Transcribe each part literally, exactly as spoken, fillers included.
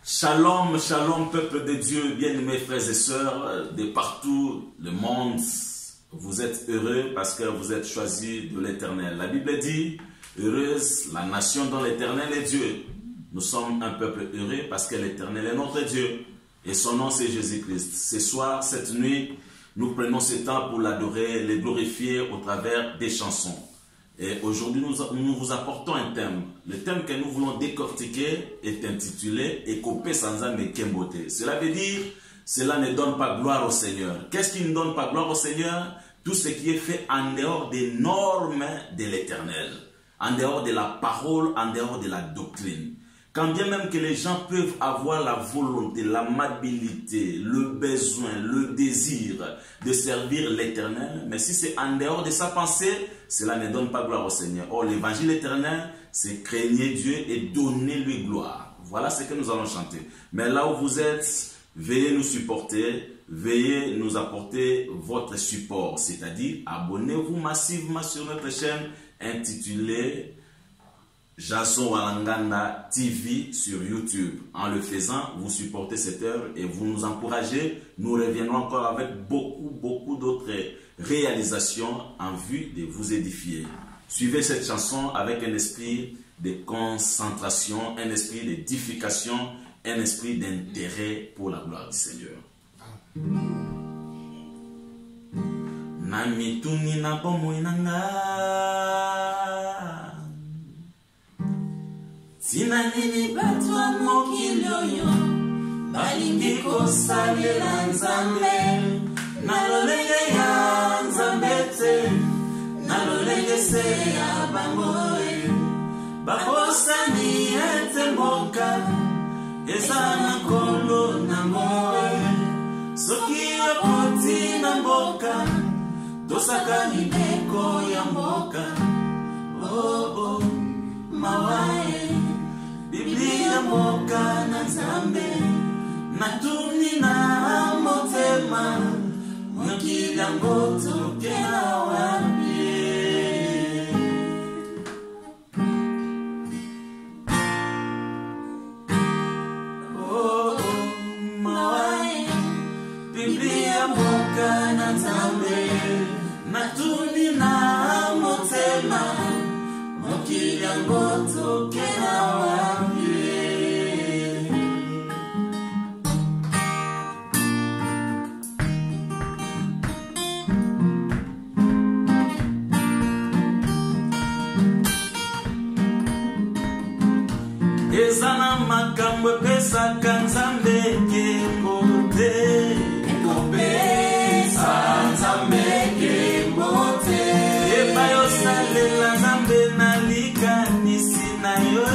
Shalom, shalom, peuple de Dieu, bien-aimés frères et sœurs de partout le monde. Vous êtes heureux parce que vous êtes choisis de l'Éternel. La Bible dit, heureuse la nation dont l'Éternel est Dieu. Nous sommes un peuple heureux parce que l'Éternel est notre Dieu. Et son nom c'est Jésus-Christ. Ce soir, cette nuit, nous prenons ce temps pour l'adorer, le glorifier au travers des chansons. Et aujourd'hui, nous, nous vous apportons un thème. Le thème que nous voulons décortiquer est intitulé « Écopé sans âme Kembote ». Cela veut dire « Cela ne donne pas gloire au Seigneur ». Qu'est-ce qui ne donne pas gloire au Seigneur? Tout ce qui est fait en dehors des normes de l'Éternel, en dehors de la parole, en dehors de la doctrine. Quand bien même que les gens peuvent avoir la volonté, l'amabilité, le besoin, le désir de servir l'Éternel, mais si c'est en dehors de sa pensée, cela ne donne pas gloire au Seigneur. Or, l'évangile éternel, c'est craigner Dieu et donner-lui gloire. Voilà ce que nous allons chanter. Mais là où vous êtes, veuillez nous supporter, veuillez nous apporter votre support, c'est-à-dire abonnez-vous massivement sur notre chaîne intitulée Jason Walanganda T V sur YouTube. En le faisant, vous supportez cette œuvre et vous nous encouragez. Nous reviendrons encore avec beaucoup, beaucoup d'autres réalisations en vue de vous édifier. Suivez cette chanson avec un esprit de concentration, un esprit d'édification, un esprit d'intérêt pour la gloire du Seigneur. Namituni na bomoinanga Tina nini batwa mokili oyo balingi kosalela Nzambe na lolenge ya Nzambe te na lolenge se ya bango bakosani ete mboka eza na nkolo nango soki okoti na mboka tosaka mibeko ya mboka oh oh mawae Biblia moka na Nzambe natuni na motema mokili yango tokela wapi oh mawae Biblia moka na Nzambe natuni na motema mokili yango tokela wapi Ezana makambo pesaka Nzambe Kembote Ekopesa Nzambe Kembote Ebayo salela Nzambe na likanisi na yo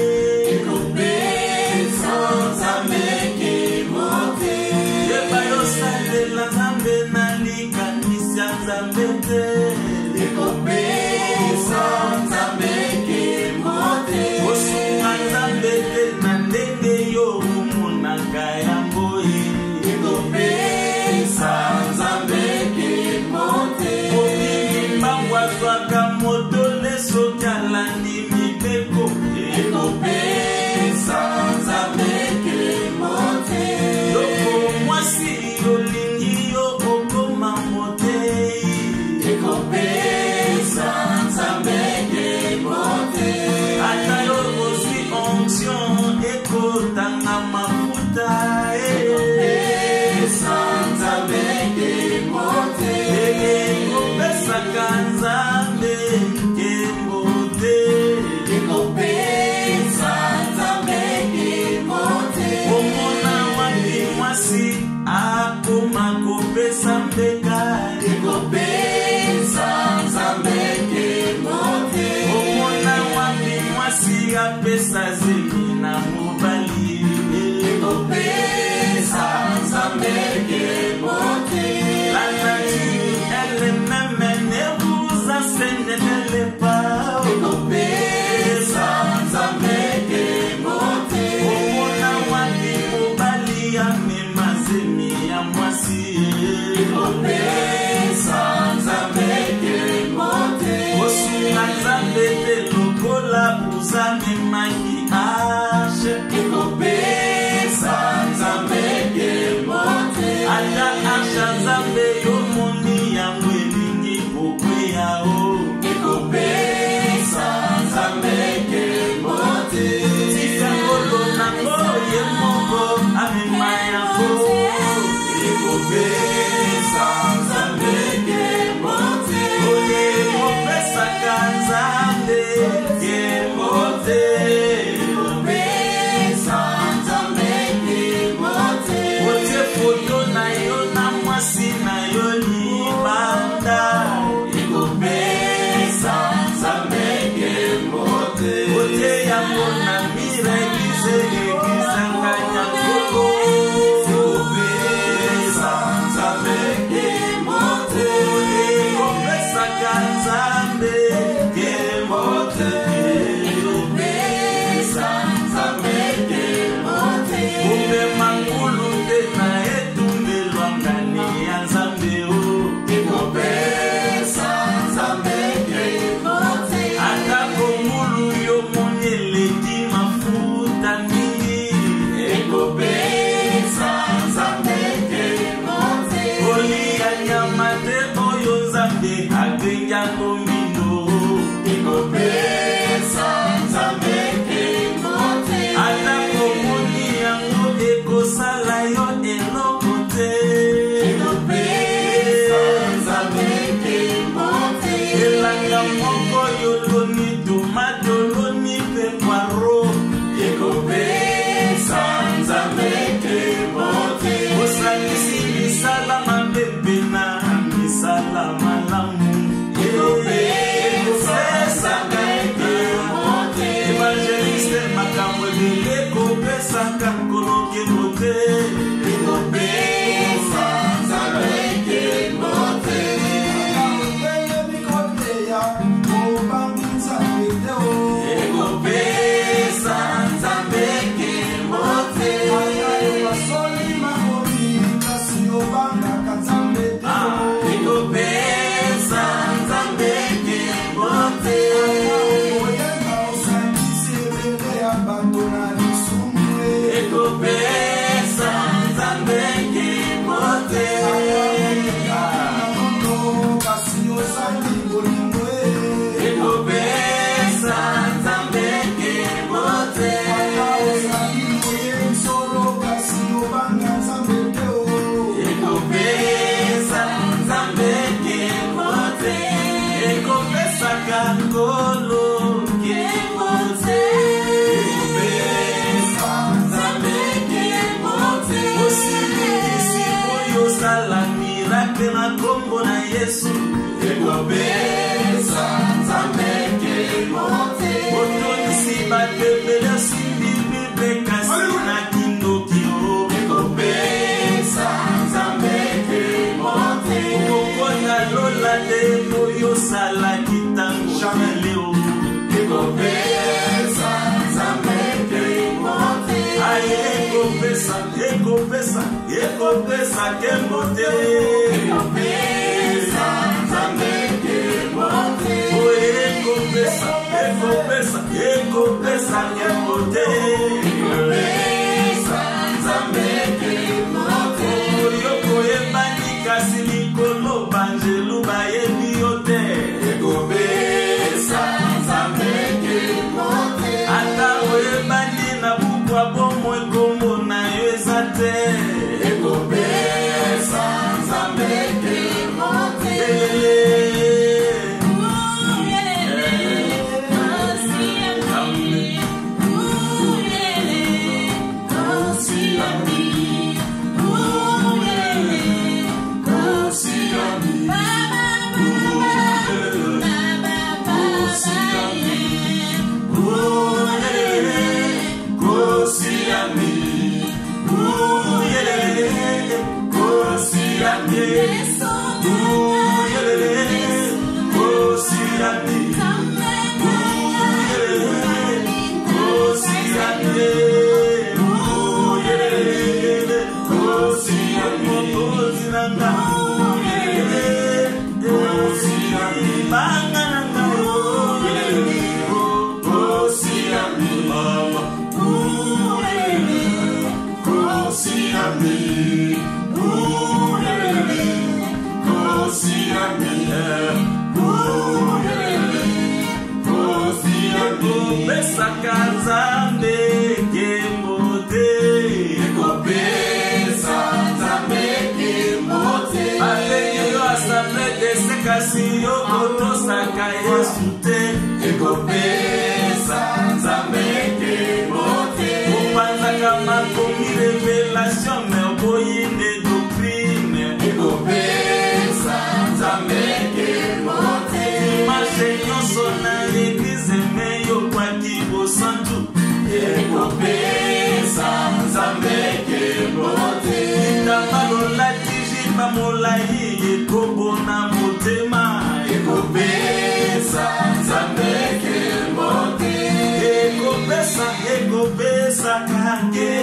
Ekopesa Nzambe Kembote Ebayo salela Nzambe na likanisi ya Nzambe te Ekopesa Nzambe Kembote Osunga Nzambe te na ndenge yo umona ekopesaka nkolo kembote ekopesa nzambe kembote ekopesa nzambe kembote ekopesa nzambe kembote ekopesa nzambe kembote ekopesa nzambe kembote ekopesa nzambe kembote ekopesaka nkolo kembote ekopesa nzambe kembote osilisi oyo osala miracle na kombo na Yesu ekopesa nzambe kembote otonisi batebele osimbi bible kasi na kindoki ekopesa nzambe kembote okokoya lola te oyo osala kitango leo ekopesa nzambe kembote aye ekopesa ekopesa ekopesa kembote ekopesa nzambe kembote oye ekopesa ekopesa ekopesa kembote ekopesa nzambe kembote oyo koyebani kasi likolo banjelu bayebi yo te ekopesa nzambe kembote ata oyebani na bukwa bomo ekombo na yo eza te ekopesa nzambe kembote kasi yo kotosaka Yesu te ekopesa nzambe kembote opanzaka makomi revelation me oboyinde doctrine ekopesa nzambe kembote imaje nyonso na eglize meyo kwaki bosantu ekopesa nzambe kembote itambalola tijiba molai ekobona motema ekopesa nzambe kembote ekopesa ekopesa kange